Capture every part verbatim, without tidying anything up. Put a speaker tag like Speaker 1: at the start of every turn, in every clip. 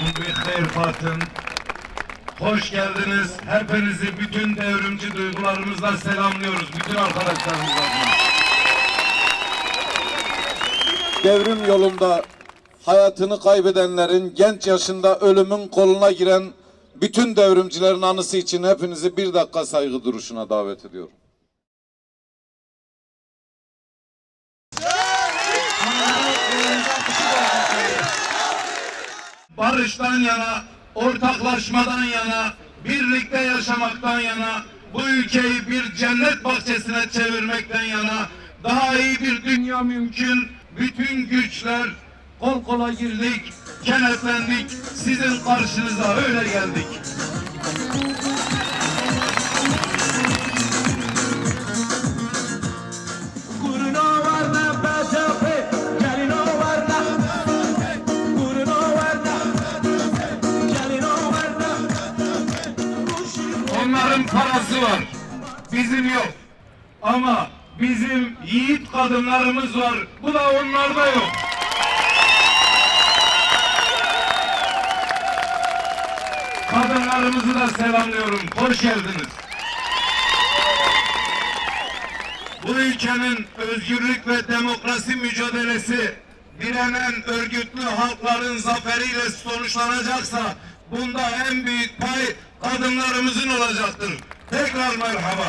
Speaker 1: Bihayr Fatın. Hoş geldiniz. Hepinizi bütün devrimci duygularımızla selamlıyoruz. Bütün arkadaşlarımızla.
Speaker 2: Devrim yolunda hayatını kaybedenlerin, genç yaşında ölümün koluna giren bütün devrimcilerin anısı için hepinizi bir dakika saygı duruşuna davet ediyorum.
Speaker 1: Barıştan yana, ortaklaşmadan yana, birlikte yaşamaktan yana, bu ülkeyi bir cennet bahçesine çevirmekten yana, daha iyi bir dünya mümkün. Bütün güçler kol kola girdik, kenetlendik, sizin karşınıza öyle geldik. Onların parası var, bizim yok. Ama bizim yiğit kadınlarımız var, bu da onlarda yok. Kadınlarımızı da selamlıyorum, hoş geldiniz. Bu ülkenin özgürlük ve demokrasi mücadelesi direnen örgütlü halkların zaferiyle sonuçlanacaksa bunda en büyük pay kadınlarımızın olacaktır. Tekrar merhaba.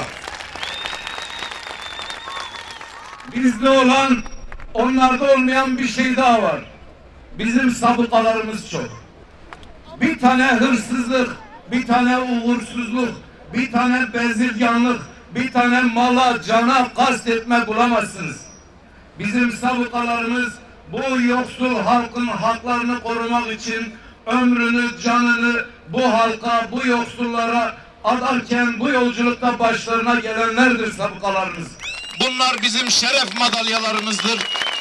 Speaker 1: Bizde olan, onlarda olmayan bir şey daha var. Bizim sabıkalarımız çok. Bir tane hırsızlık, bir tane uğursuzluk, bir tane bezirganlık, bir tane mala, cana kastetme bulamazsınız. Bizim sabıkalarımız bu yoksul halkın haklarını korumak için ömrünü, canını bu halka, bu yoksullara adarken bu yolculukta başlarına gelenlerdir sabıkalarımız. Bunlar bizim şeref madalyalarımızdır.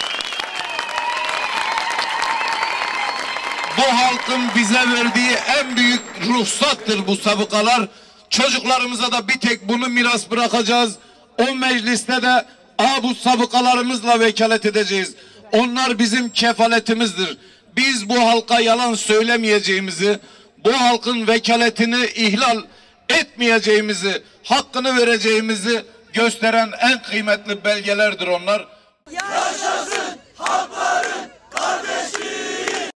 Speaker 1: Bu halkın bize verdiği en büyük ruhsattır bu sabıkalar. Çocuklarımıza da bir tek bunu miras bırakacağız. O mecliste de a bu sabıkalarımızla vekalet edeceğiz. Onlar bizim kefaletimizdir. Biz bu halka yalan söylemeyeceğimizi, bu halkın vekaletini ihlal etmeyeceğimizi, hakkını vereceğimizi gösteren en kıymetli belgelerdir onlar.
Speaker 3: Yaşasın halkların kardeşliği!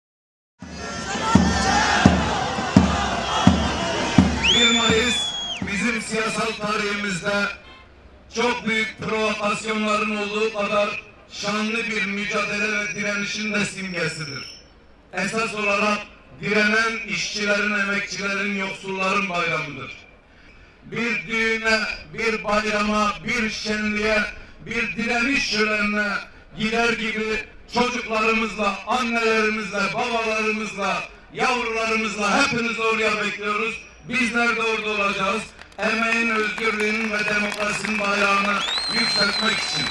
Speaker 1: bir Mayıs bizim siyasal tarihimizde çok büyük provokasyonların olduğu kadar şanlı bir mücadele ve direnişin de simgesidir. Esas olarak direnen işçilerin, emekçilerin, yoksulların bayramıdır. Bir düğüne, bir bayrama, bir şenliğe, bir direniş şölenine gider gibi çocuklarımızla, annelerimizle, babalarımızla, yavrularımızla hepinizi oraya bekliyoruz. Bizler de orada olacağız. Emeğin, özgürlüğünün ve demokrasinin bayrağını yükseltmek için.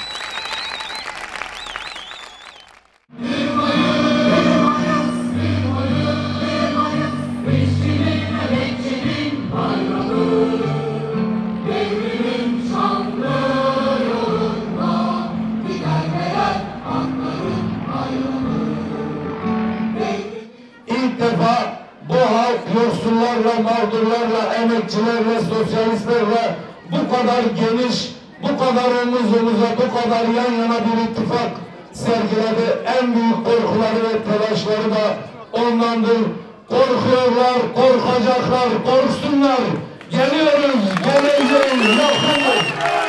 Speaker 4: İlk defa bu halk yoksullarla, mağdurlarla, emekçilerle, sosyalistlerle bu kadar geniş, bu kadar omuz omuza, bu kadar yan yana bir ittifak sergiledi. En büyük korkuları ve telaşları da ondandır. Korkuyorlar, korkacaklar, korksunlar. Geliyoruz, geleceğiz, yoksunuz.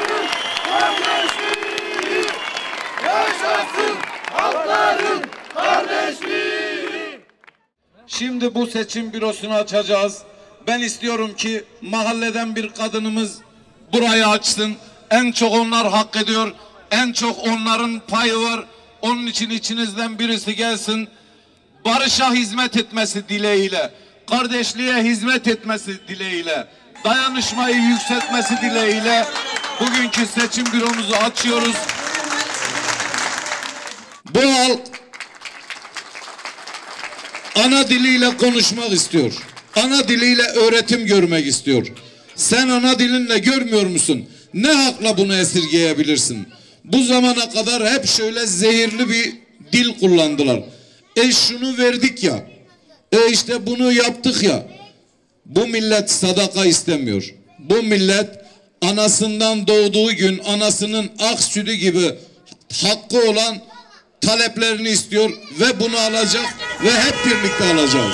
Speaker 3: Yaşasın halkların kardeşliği!
Speaker 2: Şimdi bu seçim bürosunu açacağız. Ben istiyorum ki mahalleden bir kadınımız burayı açsın. En çok onlar hak ediyor. En çok onların payı var. Onun için içinizden birisi gelsin. Barışa hizmet etmesi dileğiyle, kardeşliğe hizmet etmesi dileğiyle, dayanışmayı yükseltmesi dileğiyle bugünkü seçim büromuzu açıyoruz. Bu halk ana diliyle konuşmak istiyor. Ana diliyle öğretim görmek istiyor. Sen ana dilinle görmüyor musun? Ne hakla bunu esirgeyebilirsin? Bu zamana kadar hep şöyle zehirli bir dil kullandılar. E şunu verdik ya, E işte bunu yaptık ya. Bu millet sadaka istemiyor. Bu millet anasından doğduğu gün anasının ak sütü gibi hakkı olan taleplerini istiyor ve bunu alacak ve hep birlikte alacağız.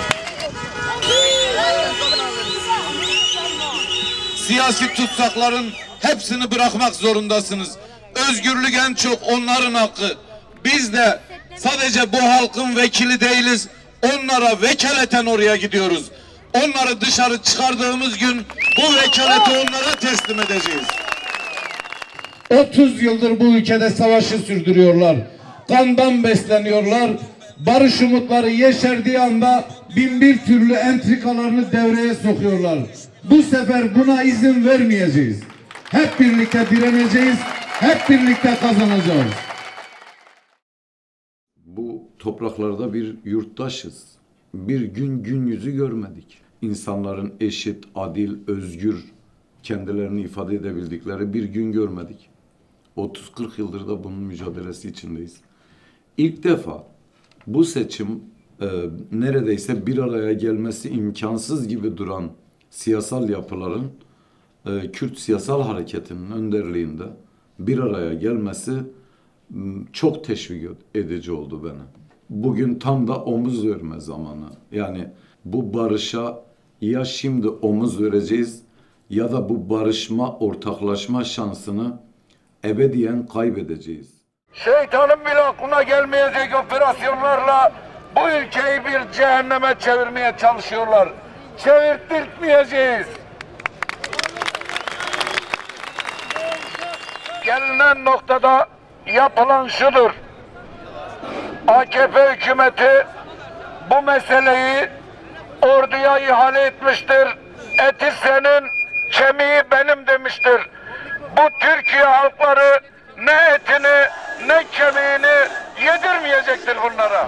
Speaker 2: Siyasi tutsakların hepsini bırakmak zorundasınız. Özgürlük en çok onların hakkı. Biz de sadece bu halkın vekili değiliz. Onlara vekaleten oraya gidiyoruz. Onları dışarı çıkardığımız gün bu vekaleti onlara teslim edeceğiz.
Speaker 4: otuz yıldır bu ülkede savaşı sürdürüyorlar. Kandan besleniyorlar. Barış umutları yeşerdiği anda bin bir türlü entrikalarını devreye sokuyorlar. Bu sefer buna izin vermeyeceğiz. Hep birlikte direneceğiz. Hep birlikte kazanacağız.
Speaker 5: Bu topraklarda bir yurttaşız. Bir gün gün yüzü görmedik. İnsanların eşit, adil, özgür kendilerini ifade edebildikleri bir gün görmedik. otuz kırk yıldır da bunun mücadelesi içindeyiz. İlk defa bu seçim e, neredeyse bir araya gelmesi imkansız gibi duran siyasal yapıların e, Kürt siyasal hareketinin önderliğinde bir araya gelmesi çok teşvik edici oldu bana. Bugün tam da omuz verme zamanı. Yani bu barışa ya şimdi omuz vereceğiz ya da bu barışma, ortaklaşma şansını ebediyen kaybedeceğiz.
Speaker 1: Şeytanın bile aklına gelmeyecek operasyonlarla bu ülkeyi bir cehenneme çevirmeye çalışıyorlar. Çevirttirtmeyeceğiz. Gelinen noktada yapılan şudur. A K P hükümeti bu meseleyi orduya ihale etmiştir. Eti senin, kemiği benim demiştir. Bu Türkiye halkları ne etini ne kemiğini yedirmeyecektir bunlara.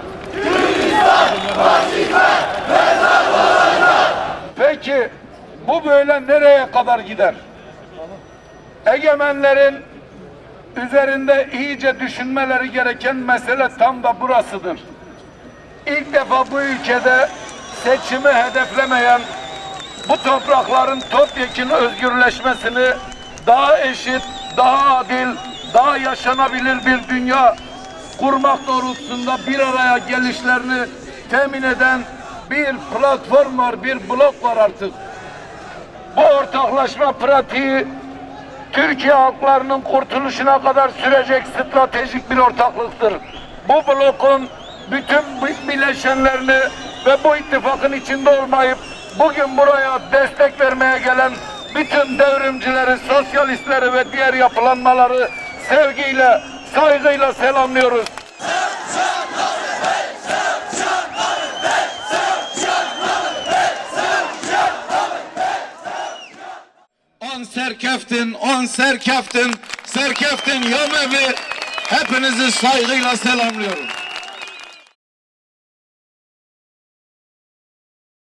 Speaker 1: Peki bu böyle nereye kadar gider? Egemenlerin üzerinde iyice düşünmeleri gereken mesele tam da burasıdır. İlk defa bu ülkede seçimi hedeflemeyen, bu toprakların topyekun özgürleşmesini daha eşit, daha adil, daha yaşanabilir bir dünya kurmak doğrultusunda bir araya gelişlerini temin eden bir platform var, bir blok var artık. Bu ortaklaşma pratiği Türkiye halklarının kurtuluşuna kadar sürecek stratejik bir ortaklıktır. Bu blokun bütün bileşenlerini ve bu ittifakın içinde olmayıp bugün buraya destek vermeye gelen bütün devrimcileri, sosyalistleri ve diğer yapılanmaları sevgiyle, saygıyla selamlıyoruz.
Speaker 2: On serkeftin, on serkeftin, serkeftin yamevi hepinizi saygıyla selamlıyorum.